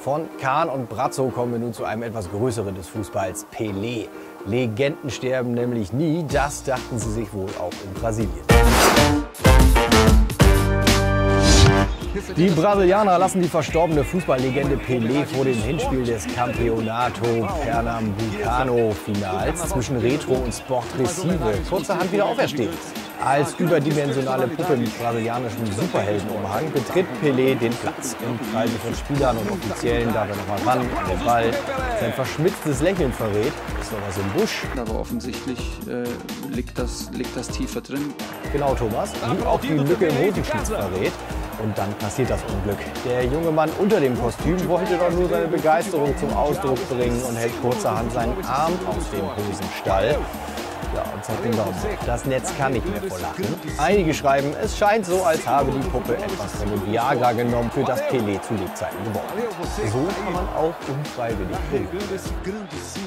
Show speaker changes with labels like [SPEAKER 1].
[SPEAKER 1] Von Kahn und Brazzo kommen wir nun zu einem etwas größeren des Fußballs, Pelé. Legenden sterben nämlich nie, das dachten sie sich wohl auch in Brasilien. Die Brasilianer lassen die verstorbene Fußballlegende Pelé vor dem Hinspiel des Campeonato Pernambucano-Finals zwischen Retro und Sport Recife kurzerhand wieder auferstehen. Als überdimensionale Puppe mit brasilianischem Superheldenumhang betritt Pelé den Platz. Im Kreise von Spielern und Offiziellen darf er nochmal ran an den Ball. Sein verschmitztes Lächeln verrät, ist noch was im Busch.
[SPEAKER 2] Aber offensichtlich liegt das tiefer drin.
[SPEAKER 1] Genau, Thomas, wie auch die Lücke im Hosenschlitz verrät. Und dann passiert das Unglück. Der junge Mann unter dem Kostüm wollte doch nur seine Begeisterung zum Ausdruck bringen und hält kurzerhand seinen Arm aus dem Hosenstall. Ja, und zeigt den Daumen. Das Netz kann nicht mehr vor Lachen. Einige schreiben, es scheint so, als habe die Puppe etwas von dem Viagra genommen, für das Pelé zu Lebzeiten geworben. So kann man auch unfreiwillig berühren.